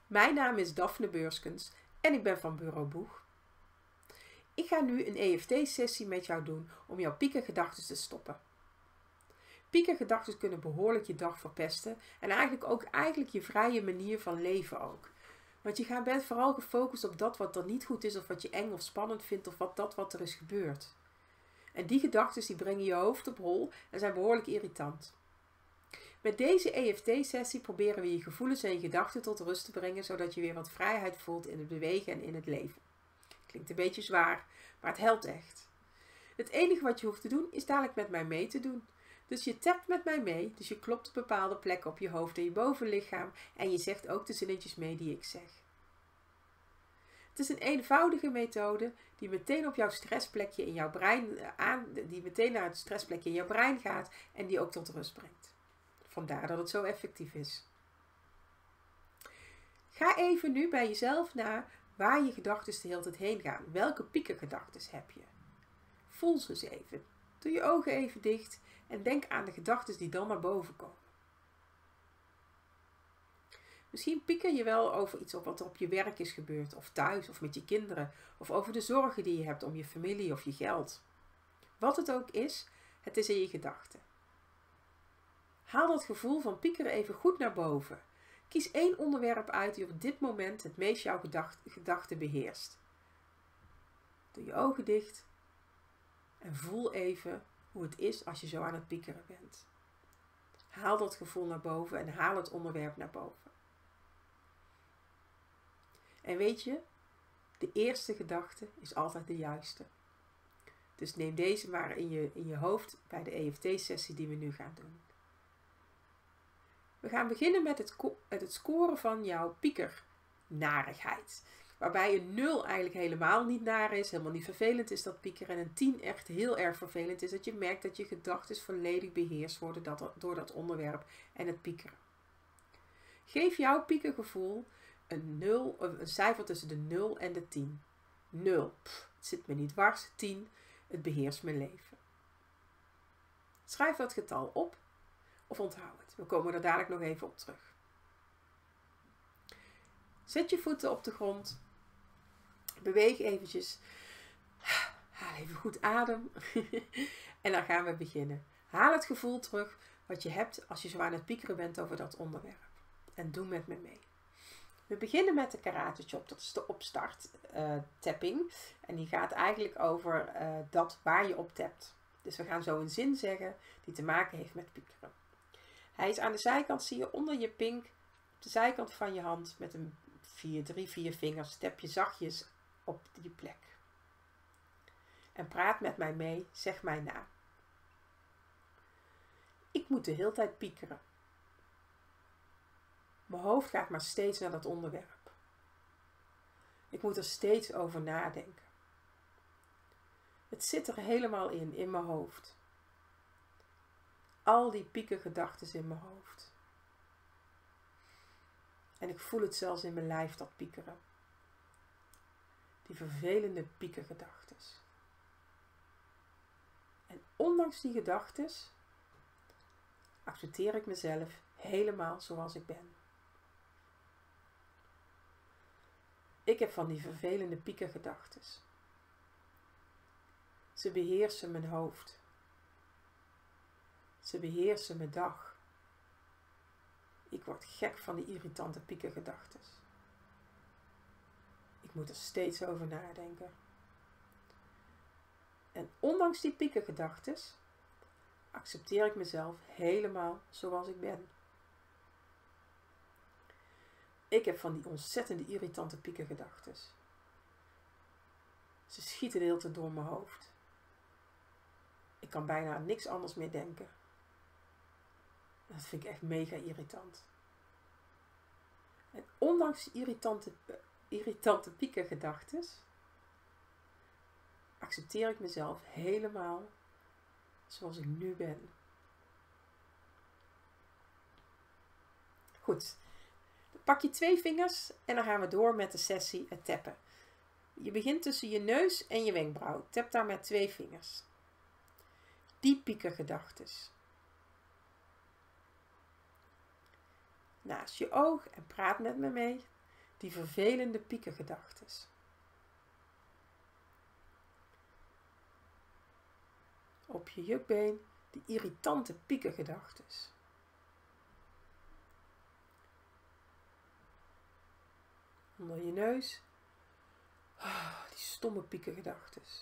Mijn naam is Daphne Beurskens en ik ben van Bureau Boeg. Ik ga nu een EFT-sessie met jou doen om jouw piekergedachten te stoppen. Piekergedachten kunnen behoorlijk je dag verpesten en eigenlijk je vrije manier van leven ook. Want je bent vooral gefocust op dat wat er niet goed is of wat je eng of spannend vindt of wat er is gebeurd. En die gedachten die brengen je hoofd op hol en zijn behoorlijk irritant. Met deze EFT-sessie proberen we je gevoelens en je gedachten tot rust te brengen, zodat je weer wat vrijheid voelt in het bewegen en in het leven. Klinkt een beetje zwaar, maar het helpt echt. Het enige wat je hoeft te doen is dadelijk met mij mee te doen. Dus je tapt met mij mee, dus je klopt op bepaalde plekken op je hoofd en je bovenlichaam en je zegt ook de zinnetjes mee die ik zeg. Het is een eenvoudige methode die meteen op jouw stressplekje in jouw brein die meteen naar het stressplekje in jouw brein gaat en die ook tot rust brengt. Vandaar dat het zo effectief is. Ga even nu bij jezelf na waar je gedachten de hele tijd heen gaan. Welke piekergedachten heb je? Voel ze eens even. Doe je ogen even dicht en denk aan de gedachten die dan naar boven komen. Misschien pieker je wel over iets wat er op je werk is gebeurd, of thuis, of met je kinderen, of over de zorgen die je hebt om je familie of je geld. Wat het ook is, het is in je gedachten. Haal dat gevoel van piekeren even goed naar boven. Kies één onderwerp uit die op dit moment het meest jouw gedachten beheerst. Doe je ogen dicht en voel even hoe het is als je zo aan het piekeren bent. Haal dat gevoel naar boven en haal het onderwerp naar boven. En weet je, de eerste gedachte is altijd de juiste. Dus neem deze maar in je hoofd bij de EFT-sessie die we nu gaan doen. We gaan beginnen met het scoren van jouw piekernarigheid. Waarbij een 0 eigenlijk helemaal niet naar is, helemaal niet vervelend is dat piekeren. En een 10 echt heel erg vervelend is, dat je merkt dat je gedachten volledig beheerst worden door dat onderwerp en het piekeren. Geef jouw piekergevoel een cijfer tussen de 0 en de 10. 0, het zit me niet dwars. 10, het beheerst mijn leven. Schrijf dat getal op of onthoud het. We komen er dadelijk nog even op terug. Zet je voeten op de grond. Beweeg eventjes. Haal even goed adem. En dan gaan we beginnen. Haal het gevoel terug wat je hebt als je zo aan het piekeren bent over dat onderwerp. En doe met me mee. We beginnen met de karate chop. Dat is de opstart tapping. En die gaat eigenlijk over dat waar je op tapt. Dus we gaan zo een zin zeggen die te maken heeft met piekeren. Hij is aan de zijkant, zie je onder je pink, op de zijkant van je hand met een 3-4 vingers, tap je zachtjes op die plek. En praat met mij mee, zeg mij na. Ik moet de hele tijd piekeren. Mijn hoofd gaat maar steeds naar dat onderwerp. Ik moet er steeds over nadenken. Het zit er helemaal in mijn hoofd. Al die piekergedachten in mijn hoofd. En ik voel het zelfs in mijn lijf, dat piekeren. Die vervelende piekergedachten. En ondanks die gedachten accepteer ik mezelf helemaal zoals ik ben. Ik heb van die vervelende piekergedachten. Ze beheersen mijn hoofd. Ze beheersen mijn dag. Ik word gek van die irritante piekergedachten. Ik moet er steeds over nadenken. En ondanks die piekergedachten accepteer ik mezelf helemaal zoals ik ben. Ik heb van die ontzettende irritante piekergedachten. Ze schieten de hele tijd door mijn hoofd. Ik kan bijna aan niks anders meer denken. Dat vind ik echt mega irritant. En ondanks die irritante piekergedachten accepteer ik mezelf helemaal zoals ik nu ben. Goed. Dan pak je 2 vingers en dan gaan we door met de sessie het tappen. Je begint tussen je neus en je wenkbrauw. Tap daar met 2 vingers. Die piekergedachten. Naast je oog en praat met me mee. die vervelende piekergedachtes. Op je jukbeen die irritante piekergedachtes. Onder je neus die stomme piekergedachtes.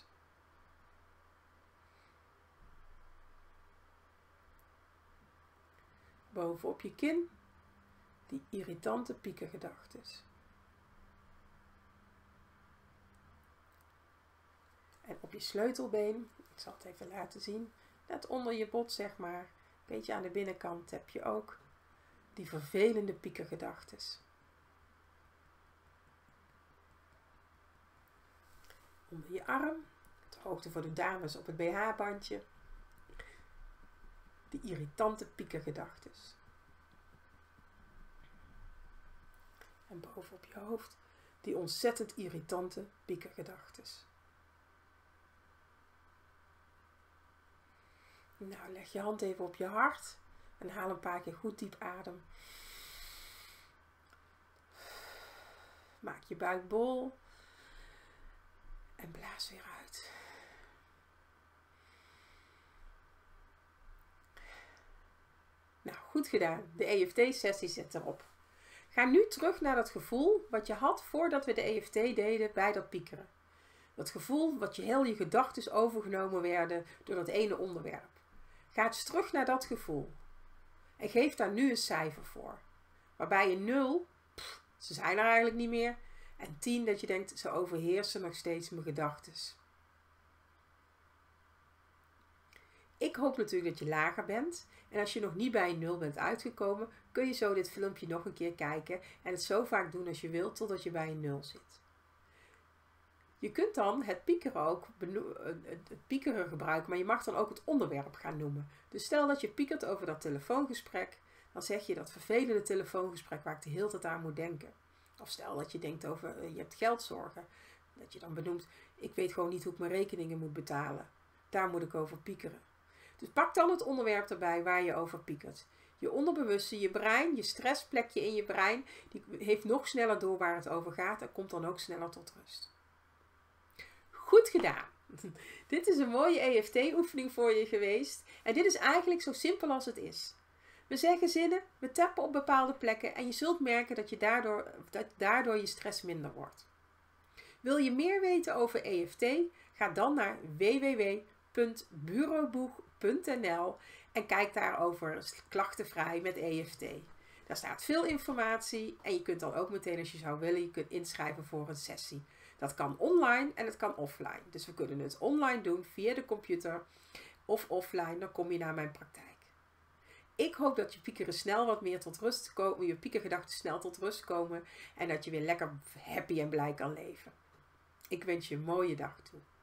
Boven op je kin die irritante piekergedachtes. En op je sleutelbeen, ik zal het even laten zien, net onder je bot zeg maar, een beetje aan de binnenkant heb je ook die vervelende piekergedachtes. Onder je arm, de hoogte voor de dames op het BH-bandje, die irritante piekergedachtes. En bovenop je hoofd die ontzettend irritante piekergedachtes. Nou, leg je hand even op je hart en haal een paar keer goed diep adem. Maak je buik bol en blaas weer uit. Nou, goed gedaan. De EFT-sessie zit erop. Ga nu terug naar dat gevoel wat je had voordat we de EFT deden bij dat piekeren. Dat gevoel wat je heel je gedachten overgenomen werden door dat ene onderwerp. Ga eens terug naar dat gevoel. En geef daar nu een cijfer voor. Waarbij je 0, ze zijn er eigenlijk niet meer. En 10 dat je denkt, ze overheersen nog steeds mijn gedachten. Ik hoop natuurlijk dat je lager bent. En als je nog niet bij een 0 bent uitgekomen, kun je zo dit filmpje nog een keer kijken. En het zo vaak doen als je wilt, totdat je bij een 0 zit. Je kunt dan het piekeren ook het piekeren gebruiken, maar je mag dan ook het onderwerp gaan noemen. Dus stel dat je piekert over dat telefoongesprek, dan zeg je dat vervelende telefoongesprek waar ik de hele tijd aan moet denken. Of stel dat je denkt over, je hebt geldzorgen, dat je dan benoemt, ik weet gewoon niet hoe ik mijn rekeningen moet betalen. Daar moet ik over piekeren. Dus pak dan het onderwerp erbij waar je over piekert. Je onderbewuste, je brein, je stressplekje in je brein, die heeft nog sneller door waar het over gaat en komt dan ook sneller tot rust. Goed gedaan! Dit is een mooie EFT-oefening voor je geweest. En dit is eigenlijk zo simpel als het is. We zeggen zinnen, we tappen op bepaalde plekken en je zult merken dat daardoor je stress minder wordt. Wil je meer weten over EFT? Ga dan naar www.bureauboeg.nl en kijk daarover klachtenvrij met EFT. Daar staat veel informatie en je kunt dan ook meteen als je zou willen, je kunt inschrijven voor een sessie. Dat kan online en het kan offline. Dus we kunnen het online doen via de computer of offline. Dan kom je naar mijn praktijk. Ik hoop dat je piekeren snel wat meer tot rust komen. Je piekergedachten snel tot rust komen. En dat je weer lekker happy en blij kan leven. Ik wens je een mooie dag toe.